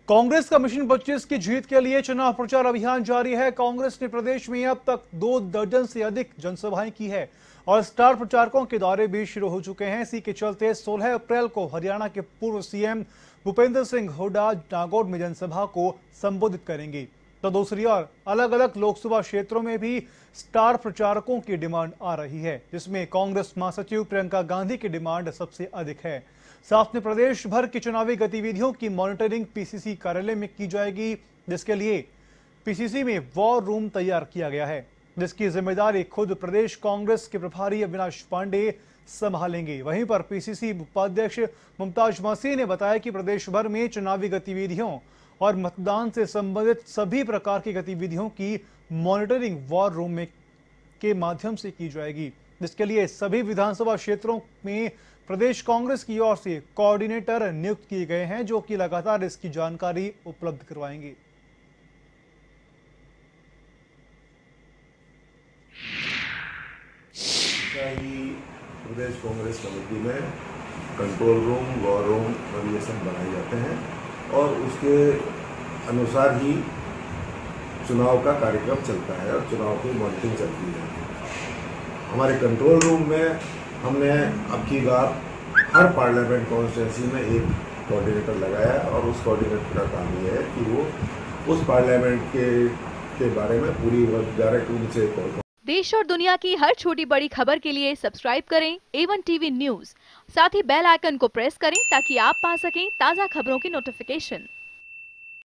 कांग्रेस का मिशन 25 की जीत के लिए चुनाव प्रचार अभियान जारी है। कांग्रेस ने प्रदेश में अब तक 2 दर्जन से अधिक जनसभाएं की है और स्टार प्रचारकों के दौरे भी शुरू हो चुके हैं। इसी के चलते 16 अप्रैल को हरियाणा के पूर्व सीएम भूपेंद्र सिंह हुड्डा नागौर में जनसभा को संबोधित करेंगे। तो दूसरी ओर अलग अलग लोकसभा क्षेत्रों में भी स्टार प्रचारकों की डिमांड आ रही है, जिसमें कांग्रेस महासचिव प्रियंका गांधी की डिमांड सबसे अधिक है। साथ में प्रदेश भर की चुनावी गतिविधियों की मॉनिटरिंग पीसीसी कार्यालय में की जाएगी, जिसके लिए पीसीसी में वॉर रूम तैयार किया गया है, जिसकी जिम्मेदारी खुद प्रदेश कांग्रेस के प्रभारी अविनाश पांडे संभालेंगे। वहीं पर पीसीसी उपाध्यक्ष मुमताज मसीह ने बताया कि प्रदेश भर में चुनावी गतिविधियों और मतदान से संबंधित सभी प्रकार की गतिविधियों की मॉनिटरिंग वॉर रूम में के माध्यम से की जाएगी, जिसके लिए सभी विधानसभा क्षेत्रों में प्रदेश कांग्रेस की ओर से कोऑर्डिनेटर नियुक्त किए गए हैं, जो कि लगातार इसकी जानकारी उपलब्ध करवाएंगे। प्रदेश कांग्रेस कमेटी में कंट्रोल रूम, वॉर रूम और ये सब बनाए जाते हैं और उसके अनुसार ही चुनाव का कार्यक्रम चलता है और चुनाव की मॉनिटरिंग चलती है। हमारे कंट्रोल रूम में हमने अब की बार हर पार्लियामेंट कॉन्स्टिट्यूंसी में एक कोऑर्डिनेटर लगाया और उस कोऑर्डिनेटर का काम ये है कि वो उस पार्लियामेंट के बारे में पूरी डायरेक्ट उनसे। देश और दुनिया की हर छोटी बड़ी खबर के लिए सब्सक्राइब करें A1 टीवी न्यूज़। साथ ही बेल आइकन को प्रेस करें ताकि आप पा सकें ताज़ा खबरों की नोटिफिकेशन।